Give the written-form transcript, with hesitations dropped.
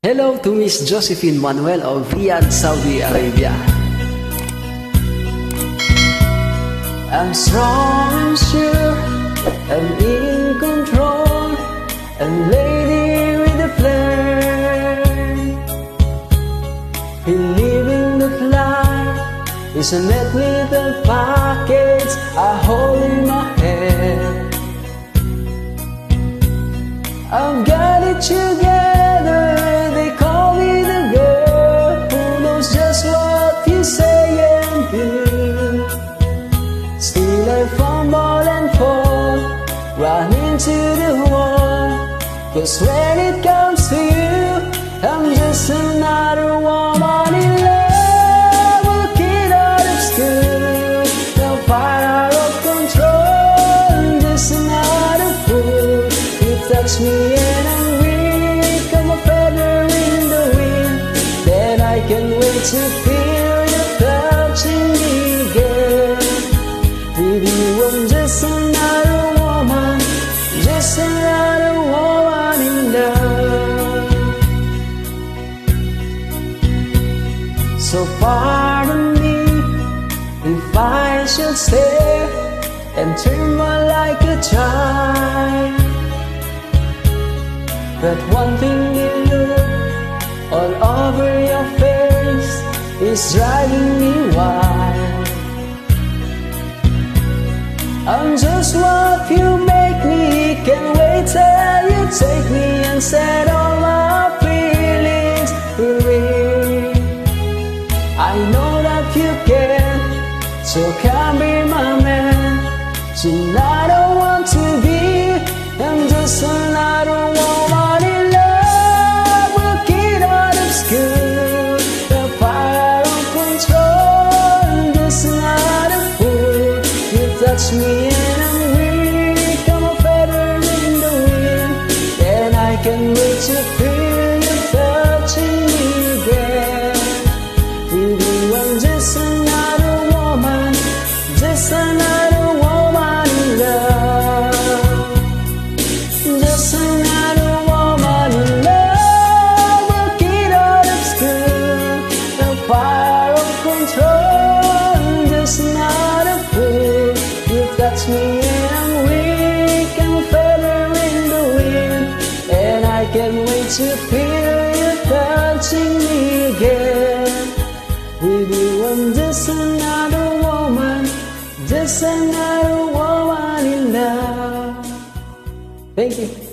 Hello to Miss Josephine Manuel of Riyadh, Saudi Arabia. I'm strong and sure, I'm in control, I'm lady with a flame. Believing that life is a net with a package I hold in my hand. I've got it together, they call me the girl who knows just what you say and do. Still I fumble and fall, run into the wall, 'cause when it comes to you, I'm just another woman in love, a kid out of school, no fire out of control, just another fool. You touch me and I'm weak, I'm a feather in the wind, then I can't wait to feel you touching me again. With you I'm just another woman, just another woman in love. So pardon me if I should stay and turn my like a child, but one thing you look all over your face is driving me wild. I'm just what you make me, can't wait till you take me and set all my feelings free. I know that you can, so come be my man. Tonight I want to be, I'm just another woman in love, a kid out of school, the fire of control, just another fool. You touch me and I'm weak, I'm a feather in the wind, and I can't wait to feel you touching me again. With you I'm just another woman, just another woman in love, just another woman in love, a kid out of school, the fire of control, just another fool. You touch me and I'm weak, I'm a feather in the wind, and I can't wait to feel you touching me again. With you I'm just another woman, just another woman in love. Thank you.